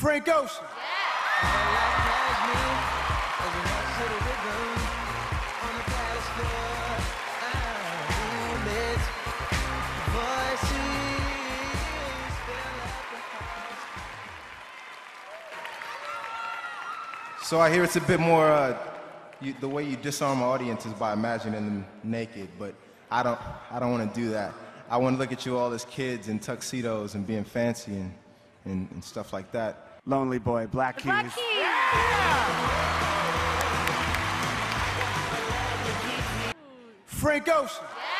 Frank Oceans. So I hear it's a bit more, the way you disarm an audience is by imagining them naked, but I don't want to do that. I want to look at you all as kids in tuxedos and being fancy and stuff like that. Lonely Boy, Black Keys. Black Keys. Frank Oceans. Yeah.